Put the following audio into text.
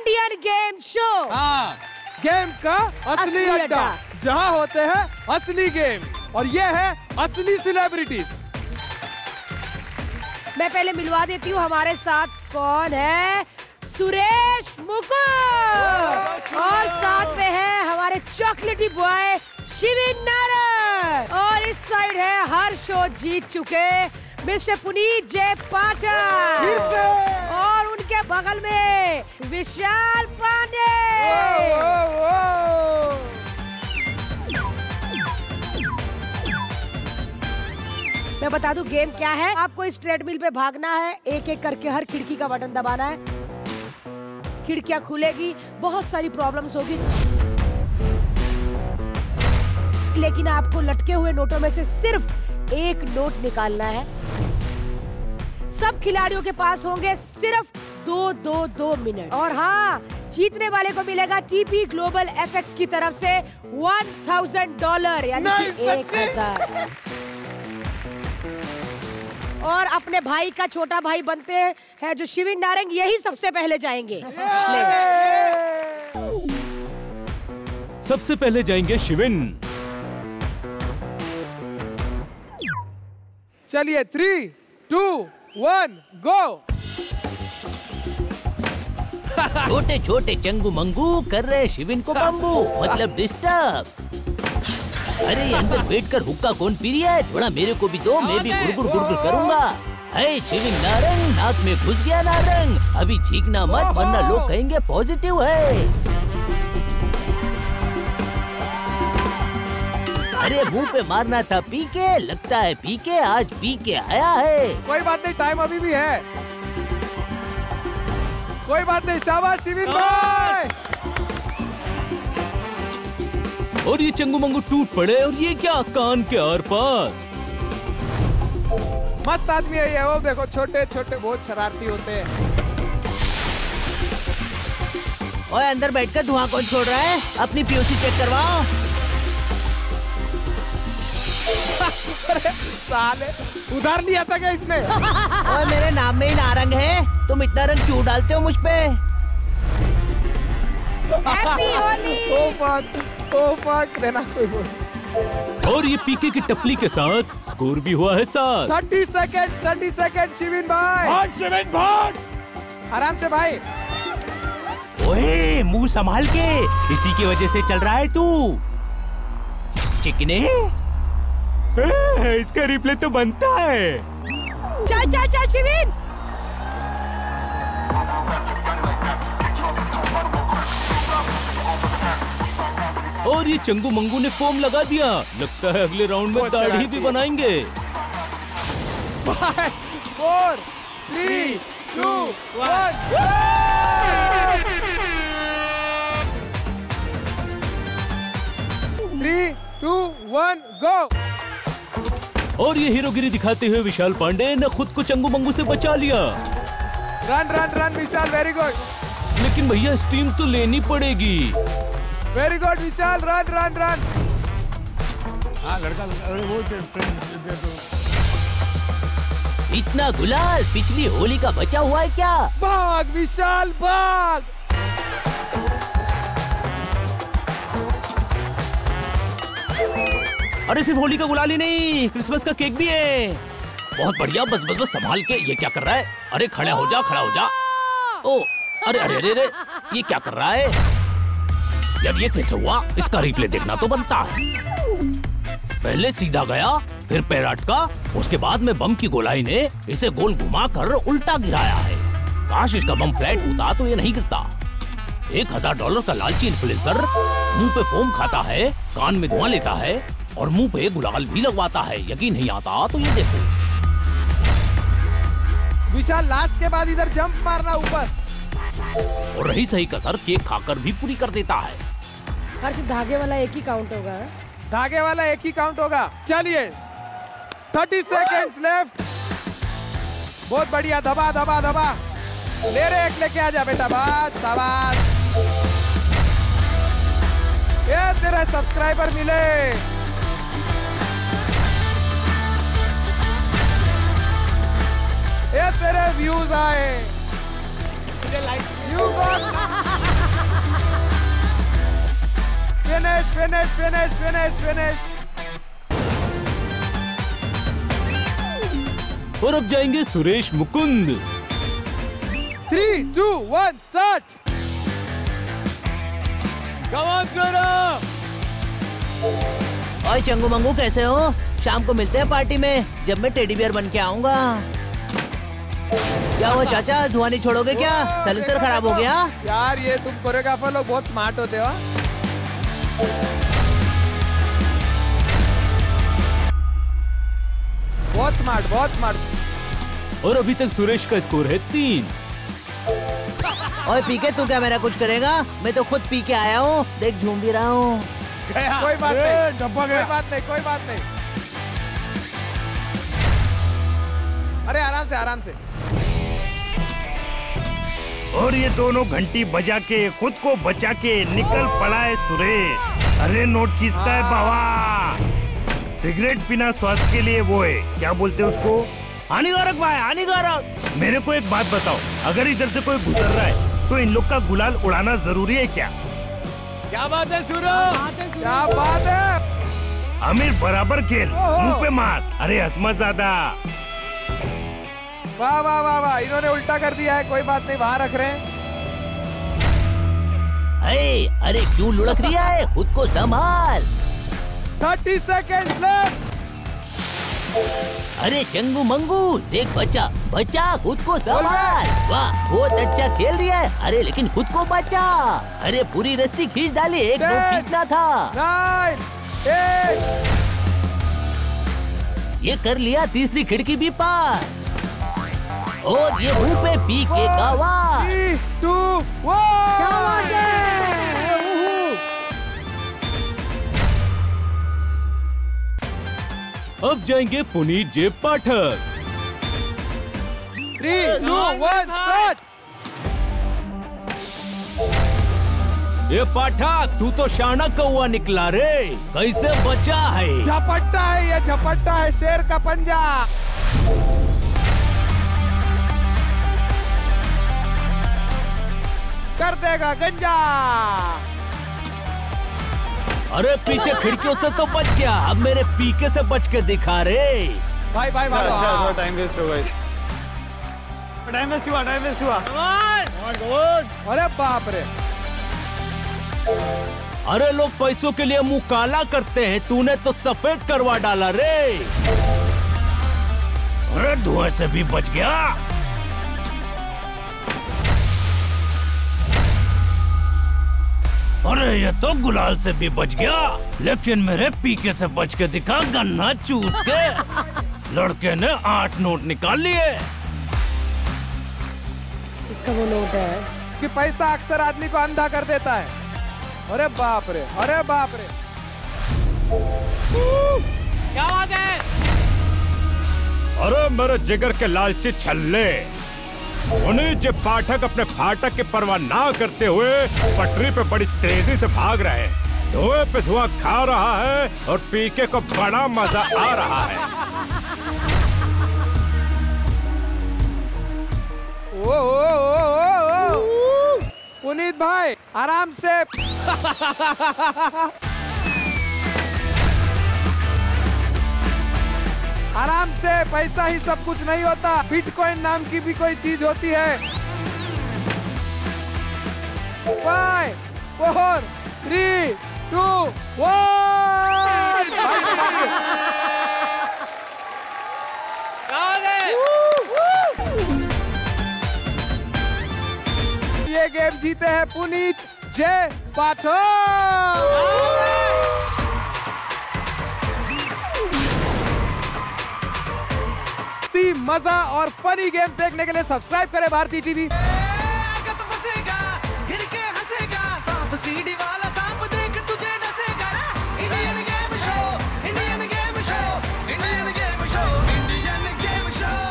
Indian game show. हाँ, game का असली अड्डा, जहाँ होते हैं असली गेम और ये है असली सेलिब्रिटीज। मैं पहले मिलवा देती हूँ हमारे साथ कौन है। सुरेश मुकुल और साथ में है हमारे चॉकलेटी बॉय शिविन नारंग और इस साइड है हर शो जीत चुके मिस्टर पुनीत जय पाठक और उनके बगल में विशाल पांडे। मैं बता दूं गेम क्या है। आपको इस ट्रेडमिल पे भागना है, एक एक करके हर खिड़की का बटन दबाना है, खिड़कियां खुलेगी, बहुत सारी प्रॉब्लम्स होगी, लेकिन आपको लटके हुए नोटों में से सिर्फ एक नोट निकालना है। सब खिलाड़ियों के पास होंगे सिर्फ 2 मिनट और हाँ, जीतने वाले को मिलेगा टीपी ग्लोबल एफएक्स की तरफ से $1000 यानी कि 1000 और अपने भाई का छोटा भाई बनते हैं जो शिविन नारंग, यही सबसे पहले जाएंगे। सबसे पहले जाएंगे शिविन। चलिए 3, 2, 1 गो। छोटे छोटे चंगू मंगू कर रहे शिविन को बम्बू, मतलब डिस्टर्ब। अरे अंदर बैठकर हुक्का कौन पी रहा है, थोड़ा मेरे को भी दो, मैं भी गुड़गुड़ गुड़गुड़ करूंगा। है शिविन नारंग, नाक में घुस गया नारंग, अभी छींकना मत वरना लोग कहेंगे पॉजिटिव है। अरे मुंह पे मारना था पी के, लगता है पी के आज पी के आया है। कोई बात नहीं, टाइम अभी भी है, कोई बात नहीं। शाबाश शिविन भाई। और ये चंगू मंगू टूट पड़े और ये क्या कान के आर पार। मस्त आदमी है ये, वो देखो छोटे छोटे बहुत शरारती होते हैं। ओए अंदर बैठकर धुआं कौन छोड़ रहा है, अपनी पीओसी चेक करवाओ। साले उधार नहीं आता क्या इसने? ओए मेरे नाम में ही नारंग है, तुम इतना रंग क्यों डालते हो मुझ पे? हैप्पी होली। ओ फक देना कोई बोल। और ये पीके की टपली के साथ स्कोर भी हुआ है 7। 30 सेकंड शिविन भाई। भाग शिविन भाग। आराम से भाई। ओए मुंह संभाल के, इसी की वजह से चल रहा है तू चिकने। इसका रिप्ले तो बनता है। चल चल चल शिविन। और ये चंगू मंगू ने फोम लगा दिया, लगता है अगले राउंड में दाढ़ी भी बनाएंगे। 5, 4, 3, 2, 1 3, 2, 1 गो। और ये हीरोगिरी दिखाते हुए विशाल पांडे ने खुद को चंगू मंगू से बचा लिया। Run run run Vishal, very good. लेकिन भैया स्टीम तो लेनी पड़ेगी। Very good Vishal, run run run. हाँ लड़का, अरे वो इतना गुलाल पिछली होली का बचा हुआ है क्या? भाग विशाल भाग। अरे सिर्फ होली का गुलाल ही नहीं, क्रिसमस का केक भी है। बहुत बढ़िया, बस बस बस संभाल के। ये क्या कर रहा है? अरे खड़ा हो जा, खड़ा हो जा। ओ अरे अरे अरे अरे, ये क्या कर रहा है यार? ये कैसे हुआ? इसका रिप्ले देखना तो बनता है। पहले सीधा गया, फिर पैर अटका, उसके बाद में बम की गोलाई ने इसे गोल घुमा कर उल्टा गिराया है। काश इसका बम फ्लैट होता तो ये नहीं गिरता। $1000 का लालची इन्फ्लुएंसर मुंह पे फोम खाता है, कान में धुआं लेता है और मुंह पे गुलाल भी लगवाता है। यकीन नहीं आता तो ये देखो। विशाल लास्ट के बाद इधर जंप मारना ऊपर। और रही सही कसर, केक खाकर भी पूरी कर देता है। हर्ष धागे वाला एक ही काउंट होगा। धागे वाला एक ही काउंट होगा। चलिए 30 सेकेंड्स लेफ्ट। बहुत बढ़िया, दबा दबा दबा। ले रे, एक लेके आ जा बेटा, बस शाबाश। ये तेरा सब्सक्राइबर मिले। ये तेरे व्यूज आए। You got finish. और अब जाएंगे Suresh Mukund. 3, 2, 1, start. Come on, Sura! ओए चंगू मंगू कैसे हो? शाम को मिलते हैं पार्टी में जब मैं टेडी बियर बन के आऊंगा। क्या हुआ चाचा, धुआं नहीं छोड़ोगे क्या? साइलेंसर खराब हो गया? यार ये तुम कोरियोग्राफर लोग बहुत स्मार्ट होते हो। बहुत स्मार्ट। और अभी तक सुरेश का स्कोर है 3। ओए पीके तू क्या मेरा कुछ करेगा? मैं तो खुद पी के आया हूँ, देख झूम भी रहा हूँ। कोई बात नहीं, कोई बात नहीं। अरे आराम से। और ये दोनों घंटी बजा के खुद को बचा के निकल पड़ा है सुरेश। अरे नोट खींचता है बाबा। सिगरेट पीना स्वास्थ्य के लिए वो है, क्या बोलते हैं उसको, हानिकारक भाई, हानिकारक। मेरे को एक बात बताओ, अगर इधर से कोई गुजर रहा है तो इन लोग का गुलाल उड़ाना जरूरी है क्या? क्या बात है सूरज? क्या बात है? आमिर बराबर खेल, मुंह पे मार। अरे हसमत ज्यादा। वाह, इन्होंने उल्टा कर दिया है। कोई बात नहीं, वहाँ रख रहे हैं। अरे क्यों लुढ़क रही है? खुद को संभाल। 30 seconds left. अरे चंगू मंगू देख, बच्चा खुद को संभाल। वाह बहुत अच्छा खेल रही है। अरे लेकिन खुद को बचा। अरे पूरी रस्सी खींच डाली, एक नोट खींचना था। 9, 8. ये कर लिया तीसरी खिड़की भी पार। और ये मुंह पे पी के गावा। 3, 2, 1. अब जाएंगे पुनीत जे पाठक। 3, 2, 1, start. ये पाठक तू तो शाना कौवा निकला रे, कैसे बचा है? झपट्टा है शेर का पंजा। कर देगा गंजा। अरे पीछे खिड़कियों से तो बच गया, अब मेरे पीके से बच के दिखा रे। भाई अच्छा टाइम वेस्ट हो गई। टाइम वेस्ट हुआ। अरे बाप रे। अरे लोग पैसों के लिए मुंह काला करते हैं, तूने तो सफेद करवा डाला रे। अरे धुआं से भी बच गया। अरे ये तो गुलाल से भी बच गया, लेकिन मेरे पीके से बच के दिखा गन्ना चूस के। लड़के ने 8 नोट निकाल लिए। इसका वो नोट है कि पैसा अक्सर आदमी को अंधा कर देता है। अरे बाप रे। क्या बात है? अरे मेरे जिगर के लालची छल्ले, पुनीत जे पाठक अपने फाटक की परवाह ना करते हुए पटरी पे बड़ी तेजी से भाग रहे हैं। धुएं पे धुआं खा रहा है और पीके को बड़ा मजा आ रहा है। ओ पुनीत भाई आराम से। आराम से, पैसा ही सब कुछ नहीं होता, बिटकॉइन नाम की भी कोई चीज होती है। 5, 4, 3, 2, 1। ये गेम जीते हैं पुनीत जे पाठक। मजा और फनी गेम्स देखने के लिए सब्सक्राइब करें भारती टीवी। तो फंसेगा, गिर के हंसेगा, सांप सीढ़ी वाला।